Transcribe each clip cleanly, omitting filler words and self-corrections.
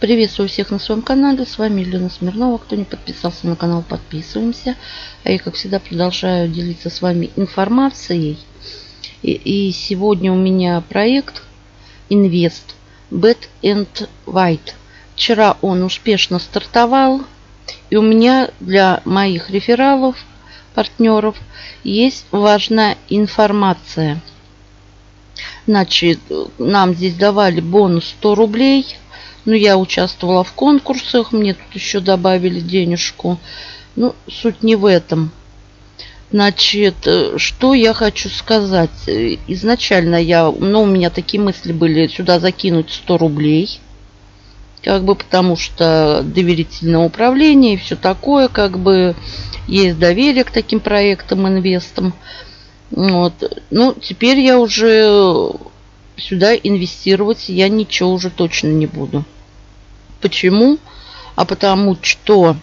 Приветствую всех на своем канале. С вами Елена Смирнова. Кто не подписался на канал, подписываемся. А я, как всегда, продолжаю делиться с вами информацией. И сегодня у меня проект Invest Black and White. Вчера он успешно стартовал. И у меня для моих рефералов, партнеров, есть важная информация. Значит, нам здесь давали бонус 100 рублей. Ну, я участвовала в конкурсах, мне тут еще добавили денежку. Ну, суть не в этом. Значит, что я хочу сказать. Изначально у меня такие мысли были сюда закинуть 100 рублей. Как бы потому что доверительное управление и все такое. Как бы есть доверие к таким проектам, инвестам. Вот. Ну, теперь я уже... Сюда инвестировать я ничего уже точно не буду. Почему? А потому что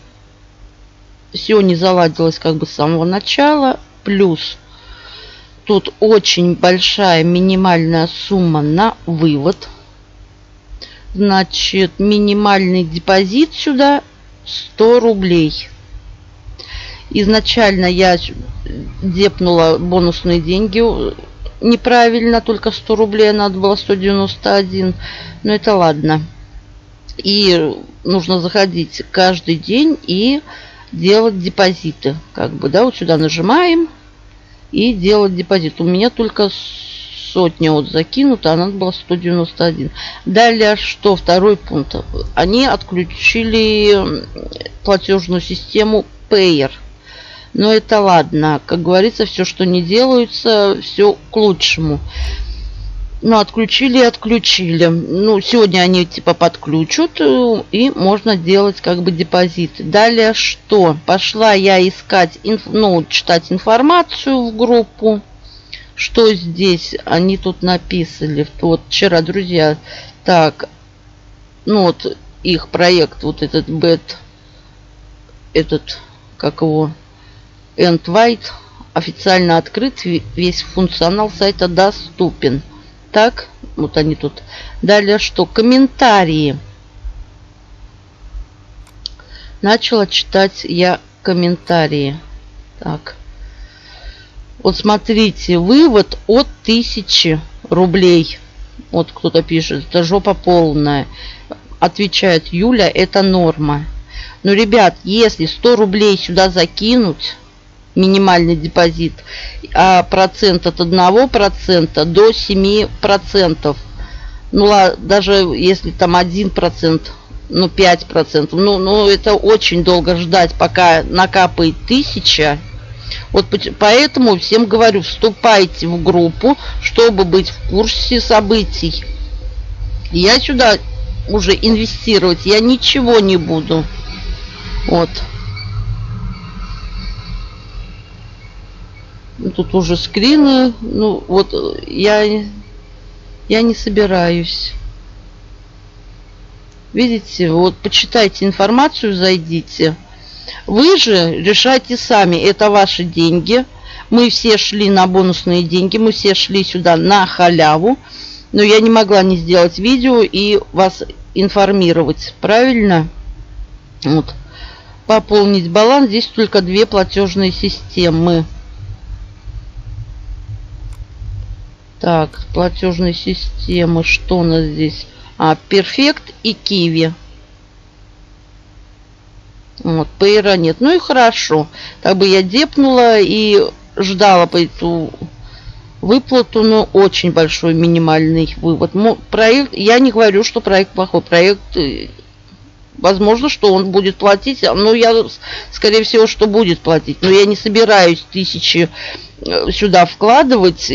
все не заладилось как бы с самого начала. Плюс тут очень большая минимальная сумма на вывод. Значит, минимальный депозит сюда 100 рублей. Изначально я депнула бонусные деньги неправильно, только 100 рублей, надо было 191. Но это ладно. И нужно заходить каждый день и делать депозиты. Как бы, да, вот сюда нажимаем и делать депозит. У меня только сотня вот закинута, а надо было 191. Далее, что второй пункт? Они отключили платежную систему Payer. Но это ладно. Как говорится, все, что не делается, все к лучшему. Ну, отключили и отключили. Ну, сегодня они типа подключат, и можно делать как бы депозиты. Далее что? Пошла я искать, читать информацию в группу. Что здесь? Они тут написали. Вот вчера, друзья, так, ну вот их проект, вот этот как его... And White официально открыт, весь функционал сайта доступен. Так, вот они тут. Далее что? Комментарии. Начала читать я комментарии. Так. Вот смотрите, вывод от 1000 рублей. Вот кто-то пишет, это жопа полная. Отвечает Юля, это норма. Но, ребят, если 100 рублей сюда закинуть, минимальный депозит, а процент от 1% до 7%. Ну, даже если там 1%, ну, 5%, ну, это очень долго ждать, пока накапает 1000. Вот поэтому всем говорю, вступайте в группу, чтобы быть в курсе событий. Я сюда уже инвестировать, я ничего не буду. Вот. Тут уже скрины. Ну, вот я не собираюсь. Видите, вот почитайте информацию, зайдите. Вы же решайте сами. Это ваши деньги. Мы все шли на бонусные деньги. Мы все шли сюда на халяву. Но я не могла не сделать видео и вас информировать. Правильно? Вот. Пополнить баланс. Здесь только 2 платежные системы. Так, платежные системы. Что у нас здесь? Perfect и Kiwi. Вот, Payer нет. Ну и хорошо. Так бы я депнула и ждала по эту выплату, но очень большой минимальный вывод. Проект, я не говорю, что проект плохой. Проект, возможно, что он будет платить. Но я, скорее всего, что будет платить. Но я не собираюсь 1000 сюда вкладывать,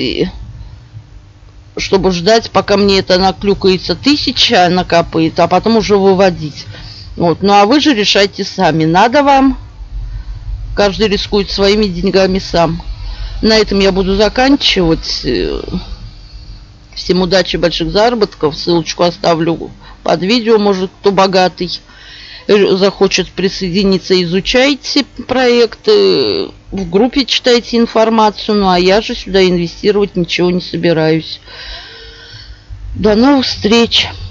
чтобы ждать, пока мне это наклюкается 1000, накапает, а потом уже выводить. Вот. Ну, а вы же решайте сами. Надо вам. Каждый рискует своими деньгами сам. На этом я буду заканчивать. Всем удачи, больших заработков. Ссылочку оставлю под видео. Может, кто богатый захочет присоединиться, изучайте проекты. В группе читайте информацию. Ну, а я же сюда инвестировать ничего не собираюсь. До новых встреч!